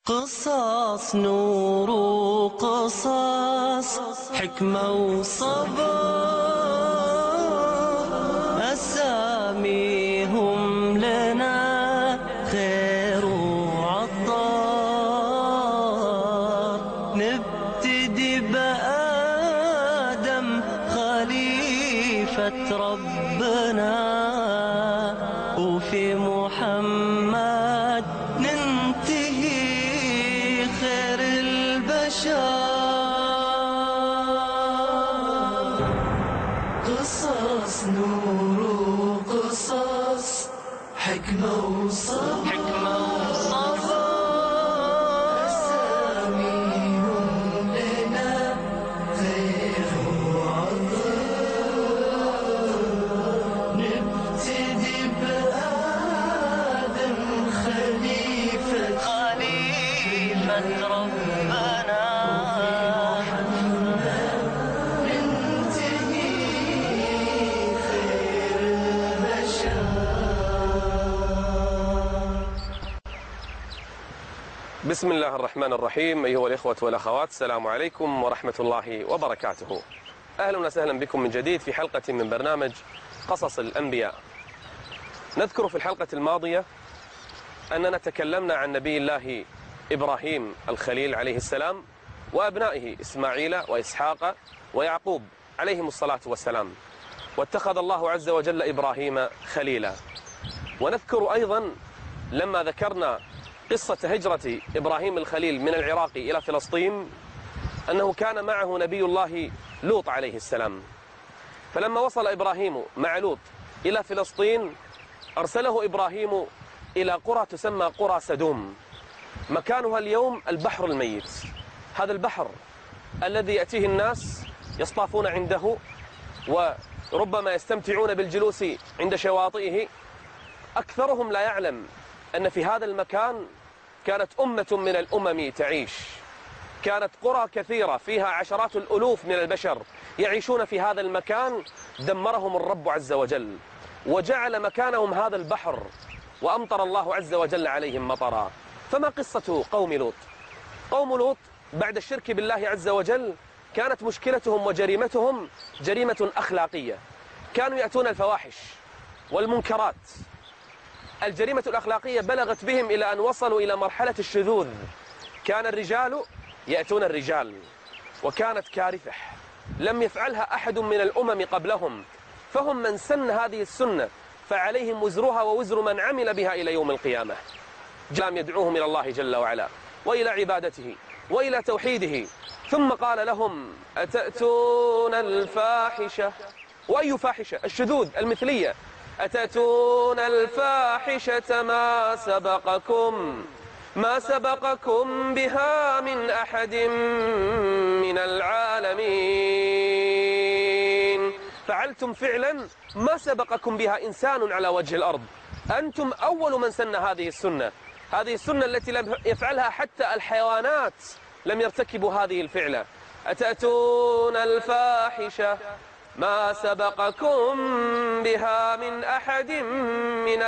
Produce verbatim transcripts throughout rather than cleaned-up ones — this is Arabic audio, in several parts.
قصص نور وقصص حكمة وصبر، أساميهم لنا خير وعطار. نبتدي بآدم خليفة ربنا، وفي محمد ننتهي خير البشر. قصص نور وقصص حكمة وصبر، حكمة وصبر، أساميهم لنا خير وعطاء. نبتدي بآدم خليفة خليفة ربنا، ننتهي خير البشر. بسم الله الرحمن الرحيم. أيها الإخوة والأخوات، السلام عليكم ورحمة الله وبركاته. أهلا وسهلا بكم من جديد في حلقة من برنامج قصص الأنبياء. نذكر في الحلقة الماضية أننا تكلمنا عن نبي الله إبراهيم الخليل عليه السلام وأبنائه إسماعيل وإسحاق ويعقوب عليهم الصلاة والسلام، واتخذ الله عز وجل إبراهيم خليلا. ونذكر أيضا لما ذكرنا قصة هجرة إبراهيم الخليل من العراق إلى فلسطين أنه كان معه نبي الله لوط عليه السلام. فلما وصل إبراهيم مع لوط إلى فلسطين أرسله إبراهيم إلى قرى تسمى قرى سدوم، مكانها اليوم البحر الميت. هذا البحر الذي يأتيه الناس يصطافون عنده وربما يستمتعون بالجلوس عند شواطئه. أكثرهم لا يعلم أن في هذا المكان كانت أمة من الأمم تعيش، كانت قرى كثيرة فيها عشرات الألوف من البشر يعيشون في هذا المكان. دمرهم الرب عز وجل وجعل مكانهم هذا البحر، وأمطر الله عز وجل عليهم مطرا. فما قصة قوم لوط؟ قوم لوط بعد الشرك بالله عز وجل كانت مشكلتهم وجريمتهم جريمة أخلاقية. كانوا يأتون الفواحش والمنكرات. الجريمة الأخلاقية بلغت بهم إلى أن وصلوا إلى مرحلة الشذوذ. كان الرجال يأتون الرجال، وكانت كارثة لم يفعلها أحد من الأمم قبلهم، فهم من سن هذه السنة فعليهم وزرها ووزر من عمل بها إلى يوم القيامة. جام يدعوهم إلى الله جل وعلا وإلى عبادته وإلى توحيده. ثم قال لهم: أتأتون الفاحشة؟ وأي فاحشة؟ الشذوذ المثلية. أتأتون الفاحشة ما سبقكم ما سبقكم بها من أحد من العالمين. فعلتم فعلا ما سبقكم بها إنسان على وجه الأرض. أنتم أول من سن هذه السنة، هذه السنة التي لم يفعلها حتى الحيوانات، لم يرتكبوا هذه الفعلة. أتأتون الفاحشة ما سبقكم بها من أحد من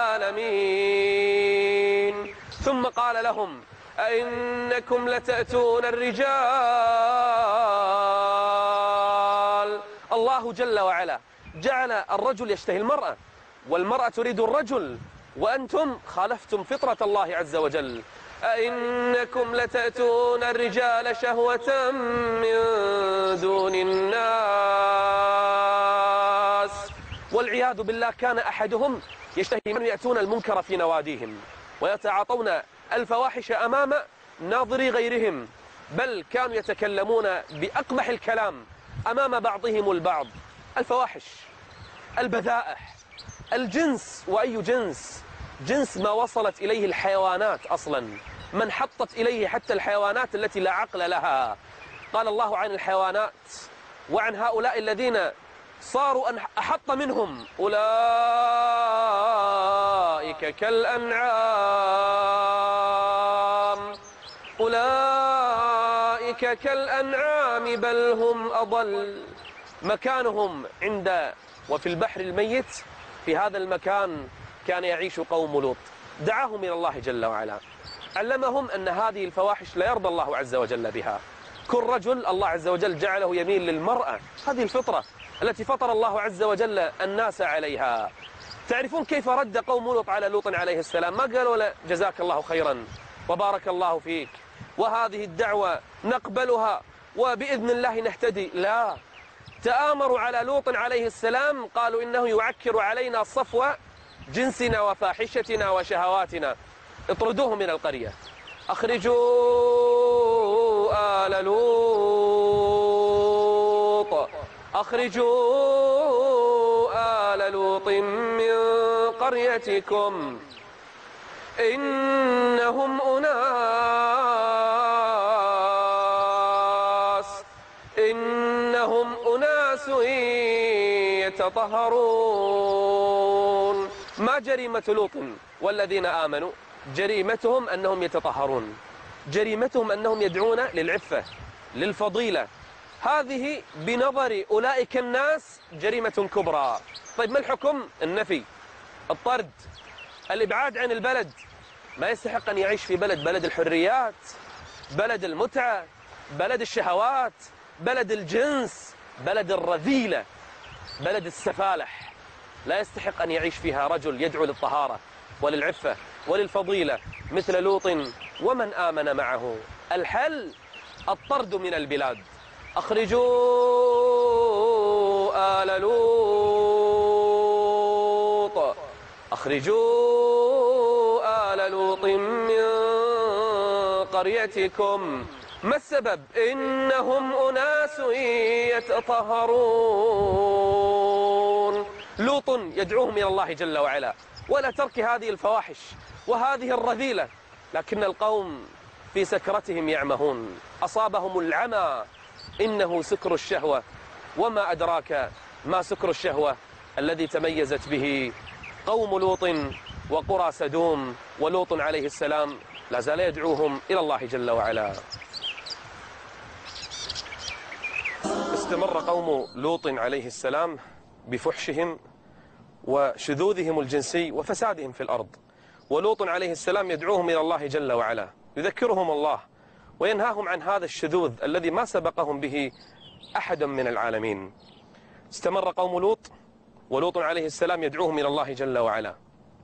العالمين. ثم قال لهم: أئنكم لتأتون الرجال؟ الله جل وعلا جعل الرجل يشتهي المرأة والمرأة تريد الرجل، وأنتم خالفتم فطرة الله عز وجل. أئنكم لتأتون الرجال شهوة من دون الناس. والعياذ بالله كان أحدهم يشتهي من يأتون المنكر في نواديهم ويتعاطون الفواحش أمام ناظري غيرهم، بل كانوا يتكلمون بأقبح الكلام أمام بعضهم البعض. الفواحش، البذائح، الجنس. وأي جنس؟ جنس ما وصلت إليه الحيوانات أصلا، من حطت إليه حتى الحيوانات التي لا عقل لها. قال الله عن الحيوانات وعن هؤلاء الذين صاروا أحط منهم: أولئك كالأنعام أولئك كالأنعام بل هم أضل. مكانهم عند وفي البحر الميت، في هذا المكان كان يعيش قوم لوط. دعاهم إلى الله جل وعلا علمهم أن هذه الفواحش لا يرضى الله عز وجل بها. كل رجل الله عز وجل جعله يميل للمرأة، هذه الفطرة التي فطر الله عز وجل الناس عليها. تعرفون كيف رد قوم لوط على لوط عليه السلام؟ ما قالوا له جزاك الله خيرا وبارك الله فيك وهذه الدعوة نقبلها وبإذن الله نهتدي، لا، تآمروا على لوط عليه السلام، قالوا إنه يعكر علينا صفو جنسنا وفاحشتنا وشهواتنا، اطردوه من القرية، أخرجوا آل لوط، أخرجوا آل لوط من قريتكم إنهم أناس إنهم أناس يتطهرون. ما جريمة لوط والذين آمنوا؟ جريمتهم أنهم يتطهرون، جريمتهم أنهم يدعون للعفة للفضيلة. هذه بنظر أولئك الناس جريمة كبرى. طيب ما الحكم؟ النفي، الطرد، الإبعاد عن البلد. ما يستحق أن يعيش في بلد، بلد الحريات، بلد المتعة، بلد الشهوات، بلد الجنس، بلد الرذيلة، بلد السفالح. لا يستحق أن يعيش فيها رجل يدعو للطهارة وللعفة وللفضيلة مثل لوط ومن آمن معه. الحل الطرد من البلاد. أخرجوا آل لوط، أخرجوا آل لوط من قريتكم. ما السبب؟ إنهم أناس يتطهرون. لوط يدعوهم إلى الله جل وعلا ولا ترك هذه الفواحش وهذه الرذيلة، لكن القوم في سكرتهم يعمهون، أصابهم العمى، إنه سكر الشهوة، وما أدراك ما سكر الشهوة الذي تميزت به قوم لوط وقرى سدوم. ولوط عليه السلام لا زال يدعوهم إلى الله جل وعلا. استمر قوم لوط عليه السلام بفحشهم وشذوذهم الجنسي وفسادهم في الأرض، ولوط عليه السلام يدعوهم إلى الله جل وعلا، يذكرهم الله وينهاهم عن هذا الشذوذ الذي ما سبقهم به أحد من العالمين. استمر قوم لوط ولوط عليه السلام يدعوهم إلى الله جل وعلا.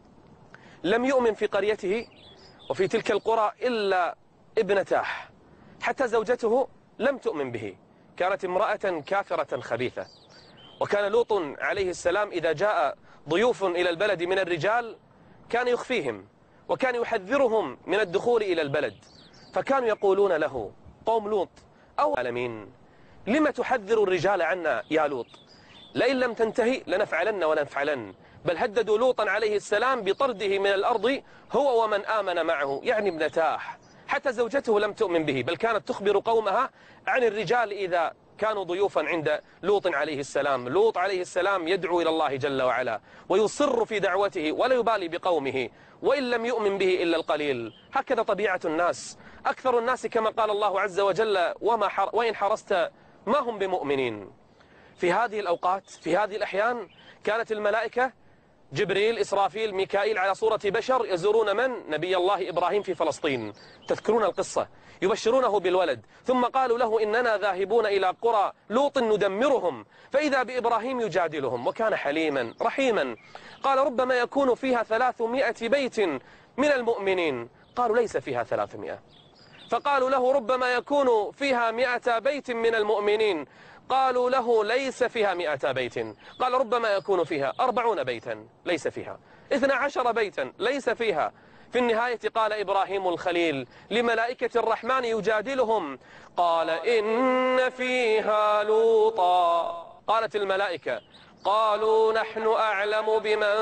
لم يؤمن في قريته وفي تلك القرى إلا ابنتاه، حتى زوجته لم تؤمن به، كانت امرأة كافرة خبيثة. وكان لوط عليه السلام إذا جاء ضيوف إلى البلد من الرجال كان يخفيهم وكان يحذرهم من الدخول إلى البلد، فكانوا يقولون له قوم لوط أو العالمين لم تحذر الرجال عنا يا لوط؟ لئن لم تنتهي لنفعلن ولنفعلن. بل هددوا لوطا عليه السلام بطرده من الأرض هو ومن آمن معه، يعني ابنتاه. حتى زوجته لم تؤمن به، بل كانت تخبر قومها عن الرجال إذا كانوا ضيوفا عند لوط عليه السلام. لوط عليه السلام يدعو إلى الله جل وعلا ويصر في دعوته ولا يبالي بقومه، وإن لم يؤمن به إلا القليل. هكذا طبيعة الناس، أكثر الناس كما قال الله عز وجل وما حر وإن حرست ما هم بمؤمنين. في هذه الأوقات، في هذه الأحيان، كانت الملائكة جبريل، إسرافيل، ميكائيل على صورة بشر يزورون من؟ نبي الله إبراهيم في فلسطين. تذكرون القصة؟ يبشرونه بالولد، ثم قالوا له إننا ذاهبون إلى قرى لوط ندمرهم، فإذا بإبراهيم يجادلهم وكان حليما رحيما. قال ربما يكون فيها ثلاثمائة بيت من المؤمنين. قالوا ليس فيها ثلاثمائة. فقالوا له ربما يكون فيها مئة بيت من المؤمنين. قالوا له ليس فيها مئة بيت. قال ربما يكون فيها أربعون بيتا، ليس فيها اثنى عشر بيتا، ليس فيها. في النهاية قال إبراهيم الخليل لملائكة الرحمن يجادلهم قال إن فيها لوطا. قالت الملائكة قالوا نحن أعلم بمن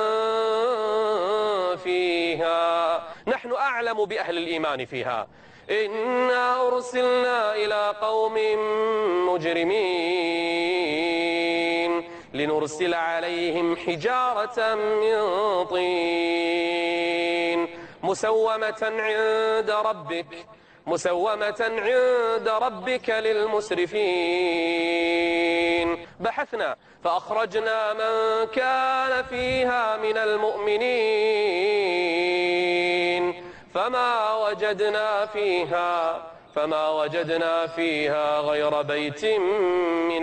فيها، نحن أعلم بأهل الإيمان فيها، إنا أرسلنا إلى قوم مجرمين لنرسل عليهم حجارة من طين مسومة عند ربك مسومة عند ربك للمسرفين. بحثنا فأخرجنا من كان فيها من المؤمنين فما وجدنا فيها فما وجدنا فيها غير بيت من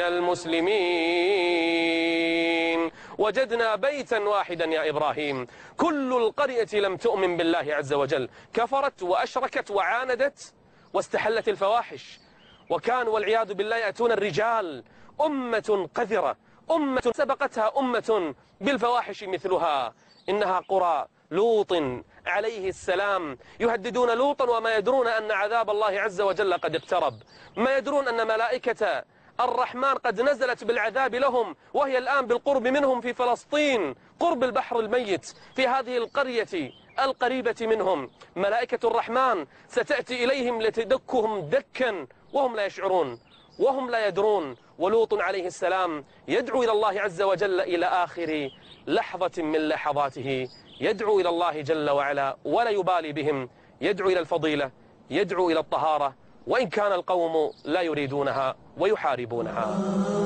المسلمين. وجدنا بيتا واحدا يا إبراهيم، كل القرية لم تؤمن بالله عز وجل، كفرت وأشركت وعاندت واستحلت الفواحش، وكان والعياذ بالله يأتون الرجال، أمة قذرة، أمة سبقتها أمة بالفواحش مثلها، إنها قرى لوط عليه السلام. يهددون لوطا وما يدرون أن عذاب الله عز وجل قد اقترب، ما يدرون أن ملائكة الرحمن قد نزلت بالعذاب لهم، وهي الآن بالقرب منهم في فلسطين قرب البحر الميت، في هذه القرية القريبة منهم ملائكة الرحمن ستأتي إليهم لتدكهم دكا وهم لا يشعرون وهم لا يدرون. ولوط عليه السلام يدعو إلى الله عز وجل إلى آخر لحظة من لحظاته، يدعو إلى الله جل وعلا ولا يبالي بهم، يدعو إلى الفضيلة، يدعو إلى الطهارة، وإن كان القوم لا يريدونها ويحاربونها.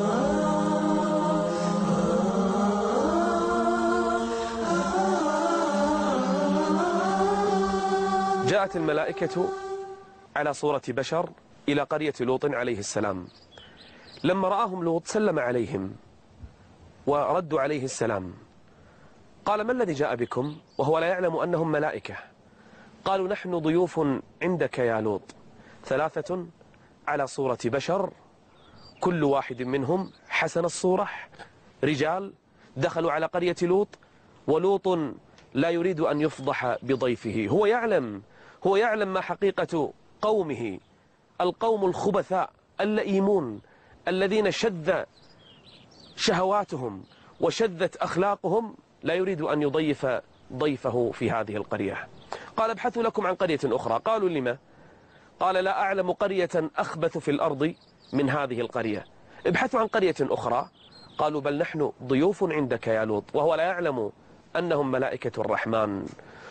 جاءت الملائكة على صورة بشر إلى قرية لوط عليه السلام. لما رآهم لوط سلم عليهم وردوا عليه السلام. قال: ما الذي جاء بكم؟ وهو لا يعلم أنهم ملائكة. قالوا: نحن ضيوف عندك يا لوط، ثلاثة على صورة بشر، كل واحد منهم حسن الصورة، رجال دخلوا على قرية لوط، ولوط لا يريد أن يفضح بضيفه. هو يعلم هو يعلم ما حقيقة قومه، القوم الخبثاء اللئيمون الذين شذ شهواتهم وشذت أخلاقهم، لا يريد أن يضيف ضيفه في هذه القرية. قال: ابحثوا لكم عن قرية أخرى. قالوا: لما؟ قال: لا أعلم قرية أخبث في الأرض من هذه القرية، ابحثوا عن قرية أخرى. قالوا: بل نحن ضيوف عندك يا لوط، وهو لا يعلم أنهم ملائكة الرحمن.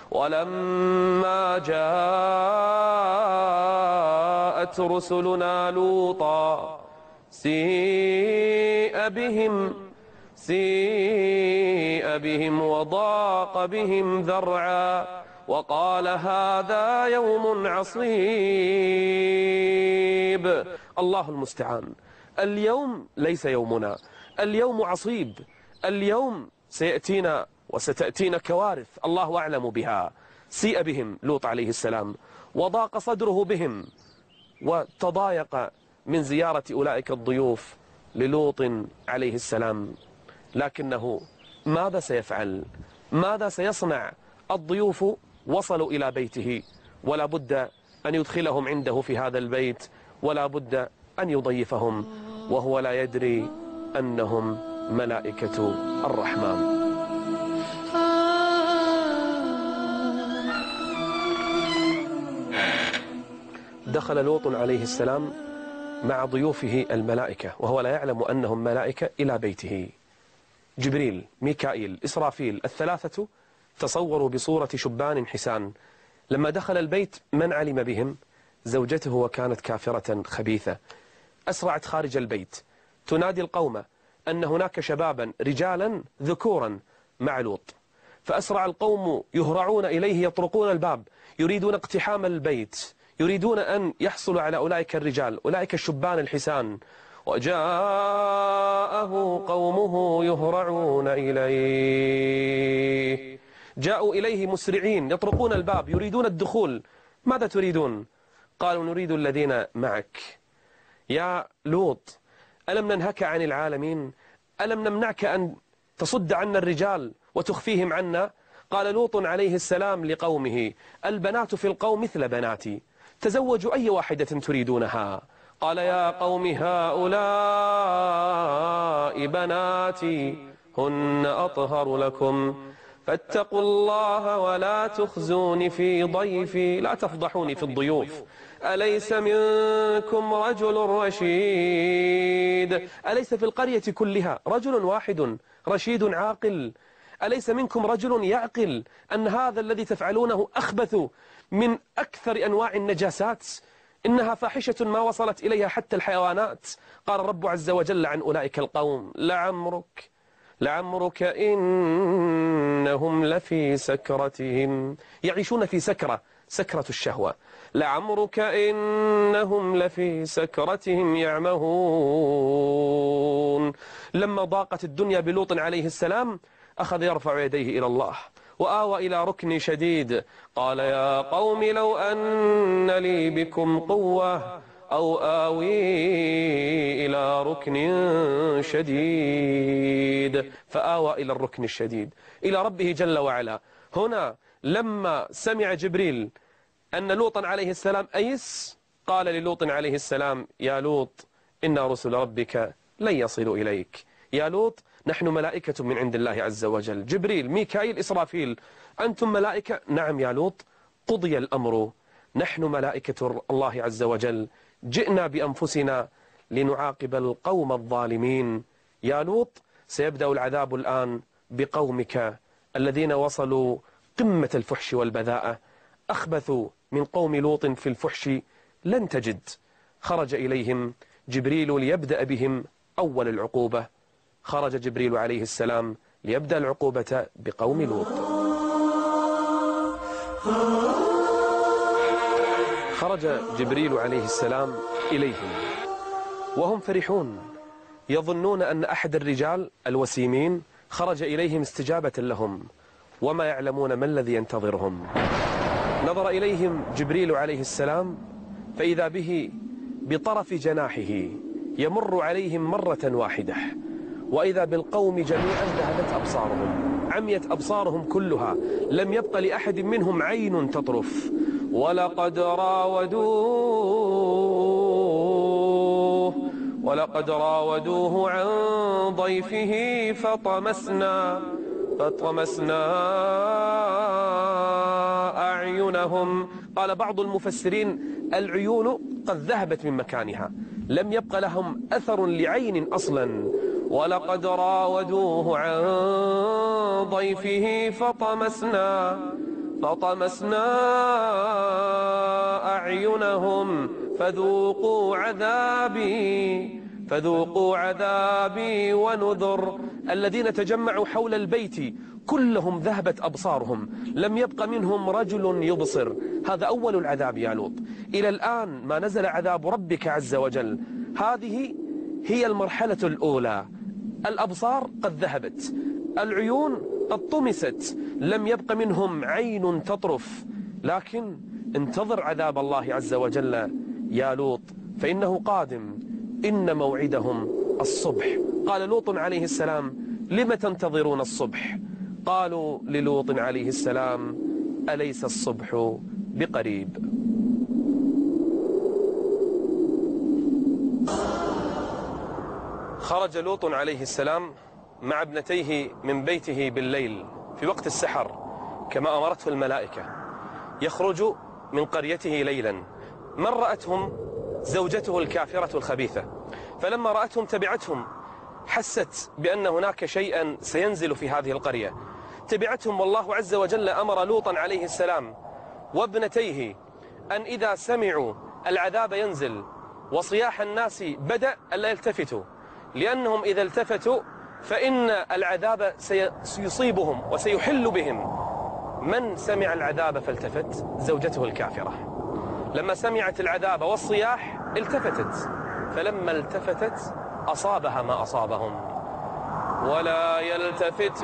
ولما جاءت رسلنا لوطا سيء بهم سيء بهم وضاق بهم ذرعا وقال: هذا يوم عصيب. الله المستعان. اليوم ليس يومنا، اليوم عصيب، اليوم سيأتينا وستأتينا كوارث الله أعلم بها. سيء بهم لوط عليه السلام، وضاق صدره بهم، وتضايق من زيارة أولئك الضيوف للوط عليه السلام. لكنه ماذا سيفعل؟ ماذا سيصنع؟ الضيوف وصلوا إلى بيته، ولا بد أن يدخلهم عنده في هذا البيت، ولا بد أن يضيفهم، وهو لا يدري أنهم ملائكة الرحمن. دخل لوط عليه السلام مع ضيوفه الملائكة، وهو لا يعلم أنهم ملائكة، إلى بيته. جبريل، ميكائيل، إسرافيل، الثلاثة تصوروا بصورة شبان حسان. لما دخل البيت من علم بهم؟ زوجته، وكانت كافرة خبيثة. أسرعت خارج البيت تنادي القوم أن هناك شبابا رجالا ذكورا مع لوط. فأسرع القوم يهرعون إليه، يطرقون الباب، يريدون اقتحام البيت، يريدون أن يحصلوا على أولئك الرجال، أولئك الشبان الحسان. وجاءه قومه يهرعون إليه، جاءوا إليه مسرعين يطرقون الباب يريدون الدخول. ماذا تريدون؟ قالوا: نريد الذين معك يا لوط، ألم ننهك عن العالمين؟ ألم نمنعك أن تصد عنا الرجال وتخفيهم عنا؟ قال لوط عليه السلام لقومه: البنات في القوم مثل بناتي، تزوجوا أي واحدة تريدونها. قال: يا قوم هؤلاء بناتي هن أطهر لكم فاتقوا الله ولا تخزوني في ضيفي. لا تفضحوني في الضيوف. أليس منكم رجل رشيد؟ أليس في القرية كلها رجل واحد رشيد عاقل؟ أليس منكم رجل يعقل أن هذا الذي تفعلونه أخبث من أكثر أنواع النجاسات؟ إنها فاحشة ما وصلت إليها حتى الحيوانات. قال الرب عز وجل عن أولئك القوم: لعمرك لعمرك إنهم لفي سكرتهم. يعيشون في سكرة، سكرة الشهوة. لعمرك إنهم لفي سكرتهم يعمهون. لما ضاقت الدنيا بلوط عليه السلام أخذ يرفع يديه إلى الله وآوى إلى ركن شديد، قال يا قوم لو أن لي بكم قوة أو آوي إلى ركن شديد، فآوى إلى الركن الشديد إلى ربه جل وعلا. هنا لما سمع جبريل أن لوطا عليه السلام أيس، قال للوط عليه السلام يا لوط إن رسل ربك لن يصلوا إليك. يا لوط نحن ملائكة من عند الله عز وجل، جبريل ميكائيل إسرافيل، أنتم ملائكة؟ نعم يا لوط، قضي الأمر، نحن ملائكة الله عز وجل، جئنا بأنفسنا لنعاقب القوم الظالمين. يا لوط سيبدأ العذاب الآن بقومك الذين وصلوا قمة الفحش والبذاءة، أخبثوا من قوم لوط في الفحش لن تجد. خرج إليهم جبريل ليبدأ بهم أول العقوبة، خرج جبريل عليه السلام ليبدأ العقوبة بقوم لوط. خرج جبريل عليه السلام إليهم وهم فرحون، يظنون أن أحد الرجال الوسيمين خرج إليهم استجابة لهم، وما يعلمون ما الذي ينتظرهم. نظر إليهم جبريل عليه السلام فإذا به بطرف جناحه يمر عليهم مرة واحدة، وإذا بالقوم جميعا ذهبت أبصارهم، عميت أبصارهم كلها، لم يبق لأحد منهم عين تطرف. ولقد راودوه ولقد راودوه عن ضيفه فطمسنا فطمسنا أعينهم. قال بعض المفسرين العيون قد ذهبت من مكانها، لم يبق لهم أثر لعين أصلا. ولقد راودوه عن ضيفه فطمسنا فطمسنا أعينهم فذوقوا عذابي فذوقوا عذابي ونذر. الذين تجمعوا حول البيت كلهم ذهبت أبصارهم، لم يبق منهم رجل يبصر. هذا أول العذاب يا لوط. إلى الآن ما نزل عذاب ربك عز وجل. هذه هي المرحلة الأولى، الأبصار قد ذهبت، العيون قد طمست، لم يبق منهم عين تطرف. لكن انتظر عذاب الله عز وجل يا لوط فإنه قادم، إن موعدهم الصبح. قال لوط عليه السلام لم تنتظرون الصبح؟ قالوا للوط عليه السلام أليس الصبح بقريب؟ خرج لوط عليه السلام مع ابنتيه من بيته بالليل في وقت السحر كما أمرته الملائكة، يخرج من قريته ليلا. من رأتهم؟ زوجته الكافرة الخبيثة، فلما رأتهم تبعتهم، حست بأن هناك شيئا سينزل في هذه القرية، تبعتهم. والله عز وجل أمر لوطا عليه السلام وابنتيه أن إذا سمعوا العذاب ينزل وصياح الناس بدأ ألا يلتفتوا، لأنهم إذا التفتوا فإن العذاب سيصيبهم وسيحل بهم. من سمع العذاب فالتفت؟ زوجته الكافرة. لما سمعت العذاب والصياح التفتت، فلما التفتت أصابها ما أصابهم. ولا يلتفت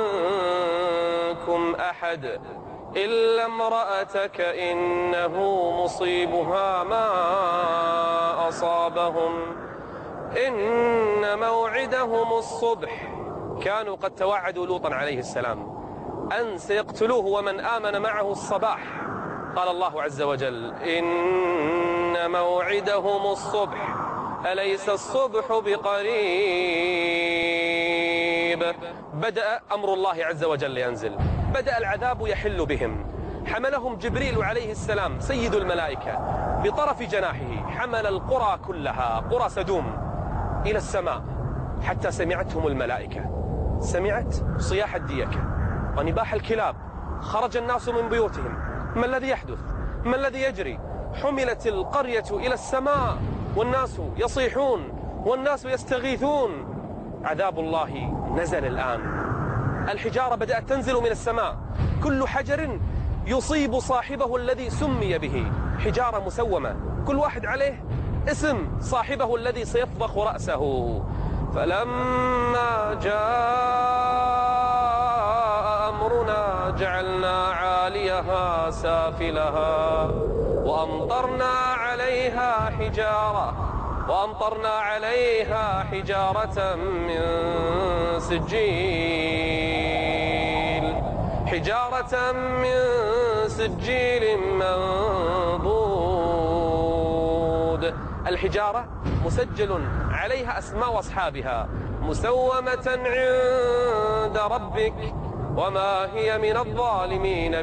منكم أحد إلا امرأتك إنه مصيبها ما أصابهم إن موعدهم الصبح. كانوا قد توعدوا لوطا عليه السلام أن سيقتلوه ومن آمن معه الصباح. قال الله عز وجل إن موعدهم الصبح أليس الصبح بقريب. بدأ أمر الله عز وجل ينزل، بدأ العذاب يحل بهم. حملهم جبريل عليه السلام سيد الملائكة بطرف جناحه، حمل القرى كلها، قرى سدوم، إلى السماء حتى سمعتهم الملائكة، سمعت صياح الديكة ونباح الكلاب. خرج الناس من بيوتهم، ما الذي يحدث؟ ما الذي يجري؟ حملت القرية إلى السماء والناس يصيحون والناس يستغيثون. عذاب الله نزل الآن، الحجارة بدأت تنزل من السماء، كل حجر يصيب صاحبه الذي سمي به، حجارة مسومة كل واحد عليه اسم صاحبه الذي سيفضخ رأسه. فلما جاء أمرنا جعلنا عاليها سافلها وأمطرنا عليها حجارة وأمطرنا عليها حجارة من سجيل حجارة من سجيل منضود. الحجارة مسجل عليها أسماء أصحابها مسومة عند ربك وما هي من الظالمين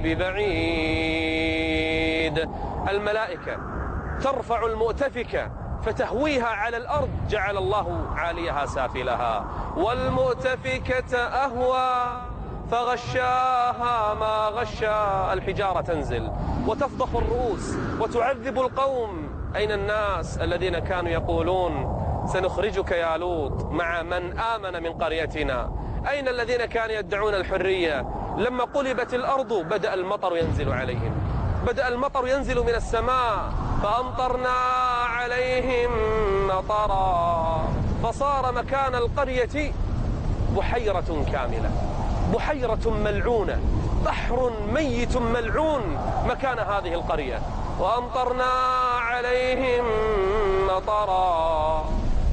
ببعيد. الملائكة ترفع المؤتفكة فتهويها على الأرض، جعل الله عاليها سافلها، والمؤتفكة أهوى فغشاها ما غشا. الحجارة تنزل وتفضخ الرؤوس وتعذب القوم. أين الناس الذين كانوا يقولون سنخرجك يا لوط مع من آمن من قريتنا؟ أين الذين كانوا يدعون الحرية؟ لما قلبت الأرض بدأ المطر ينزل عليهم، بدأ المطر ينزل من السماء، فأمطرنا عليهم مطرا فصار مكان القرية بحيرة كاملة، بحيرة ملعونة، بحر ميت ملعون مكان هذه القرية. وأمطرنا عليهم مطرا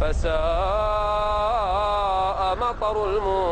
فساء مطر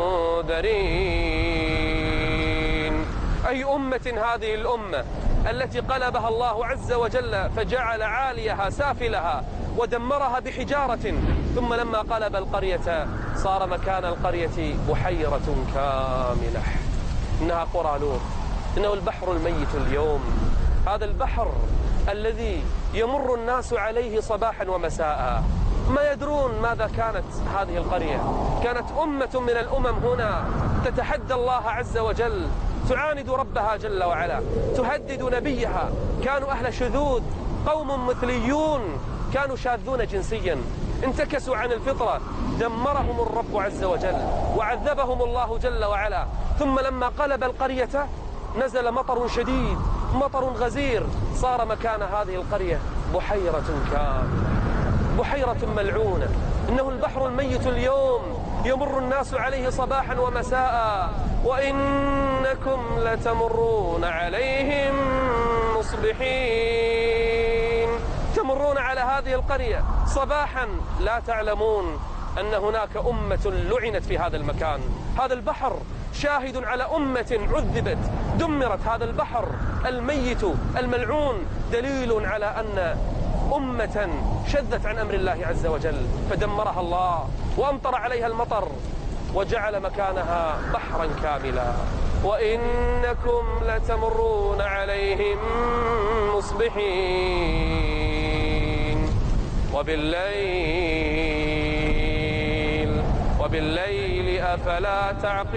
المنذرين. أي أمة هذه الأمة التي قلبها الله عز وجل فجعل عاليها سافلها ودمرها بحجارة، ثم لما قلب القرية صار مكان القرية بحيرة كاملة. إنها قرى لوط، إنه البحر الميت اليوم، هذا البحر الذي يمر الناس عليه صباحا ومساء، ما يدرون ماذا كانت هذه القرية. كانت أمة من الأمم هنا تتحدى الله عز وجل، تعاند ربها جل وعلا، تهدد نبيها. كانوا أهل شذوذ، قوم مثليون، كانوا شاذون جنسيا، انتكسوا عن الفطرة، دمرهم الرب عز وجل وعذبهم الله جل وعلا. ثم لما قلب القرية نزل مطر شديد، مطر غزير، صار مكان هذه القرية بحيرة كاملة، بحيرة ملعونة. إنه البحر الميت اليوم يمر الناس عليه صباحا ومساء. وإنكم لتمرون عليهم مصبحين، تمرون على هذه القرية صباحا لا تعلمون أن هناك أمة لعنت في هذا المكان. هذا البحر شاهد على أمة عذبت، دمرت. هذا البحر الميت الملعون دليل على أن أمة شذت عن أمر الله عز وجل فدمرها الله وأمطر عليها المطر وجعل مكانها بحرا كاملا. وإنكم لتمرون عليهم مصبحين وبالليل وبالليل أفلا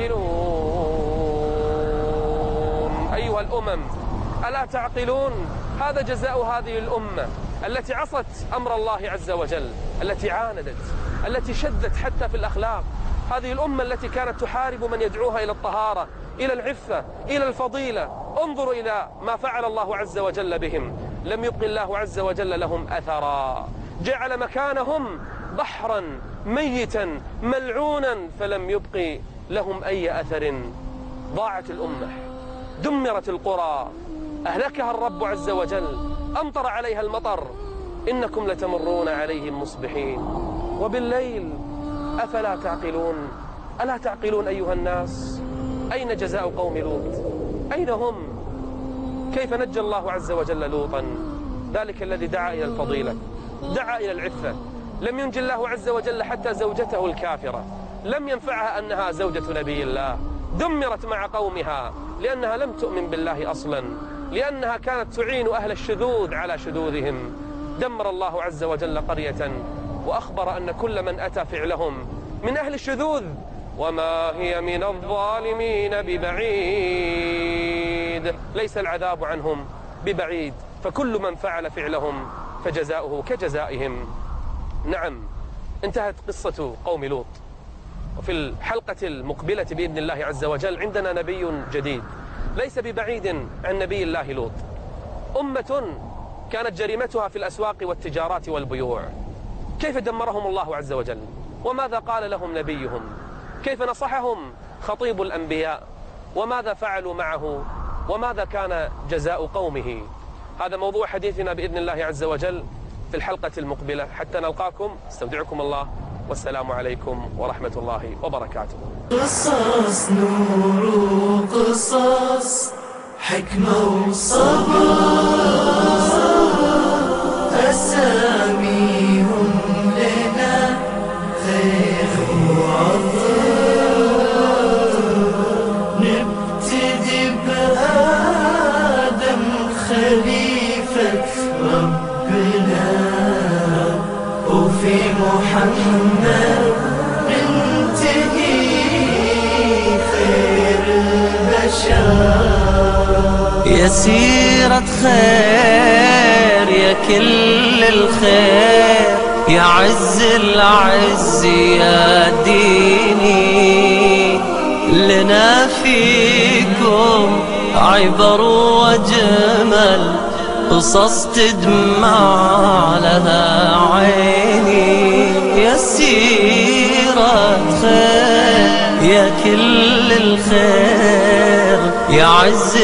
تعقلون. أيها الأمم ألا تعقلون؟ هذا جزاء هذه الأمة التي عصت أمر الله عز وجل، التي عاندت، التي شدت حتى في الأخلاق. هذه الأمة التي كانت تحارب من يدعوها إلى الطهارة، إلى العفة، إلى الفضيلة. انظروا إلى ما فعل الله عز وجل بهم، لم يبق الله عز وجل لهم أثرا، جعل مكانهم بحرا ميتا ملعونا فلم يبق لهم أي أثر. ضاعت الأمة، دمرت القرى، أهلكها الرب عز وجل، أمطر عليها المطر. إنكم لتمرون عليهم مصبحين وبالليل أفلا تعقلون. ألا تعقلون أيها الناس؟ أين جزاء قوم لوط؟ أين هم؟ كيف نجى الله عز وجل لوطا؟ ذلك الذي دعا إلى الفضيلة، دعا إلى العفة. لم ينجي الله عز وجل حتى زوجته الكافرة، لم ينفعها أنها زوجة نبي الله، دمرت مع قومها لأنها لم تؤمن بالله أصلا، لأنها كانت تعين أهل الشذوذ على شذوذهم. دمر الله عز وجل قرية وأخبر أن كل من أتى فعلهم من أهل الشذوذ وما هي من الظالمين ببعيد. ليس العذاب عنهم ببعيد، فكل من فعل فعلهم فجزاؤه كجزائهم. نعم، انتهت قصة قوم لوط. وفي الحلقة المقبلة بإذن الله عز وجل عندنا نبي جديد، ليس ببعيد عن نبي الله لوط. أمة كانت جريمتها في الأسواق والتجارات والبيوع، كيف دمرهم الله عز وجل؟ وماذا قال لهم نبيهم؟ كيف نصحهم خطيب الأنبياء؟ وماذا فعلوا معه؟ وماذا كان جزاء قومه؟ هذا موضوع حديثنا بإذن الله عز وجل في الحلقة المقبلة. حتى نلقاكم استودعكم الله، والسلام عليكم ورحمة الله وبركاته. قصص نور قصص حكمة وصبر، أساميهم لنا خير وعطر. نبتدي بآدم خليفة ربنا، وفي محمد ننتهي خير البشر. يا سيرة خير يا كل الخير، يا عز العز يا ديني، لنا فيكم عبر وجمل، قصص تدمع لها عيني. يا سيرة خير يا كل الخير، يا عز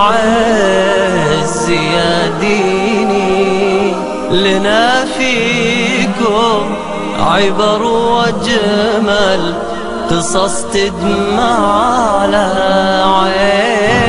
العز يا ديني، لنا فيكم عبر وجمل، قصص تدمع لها عين.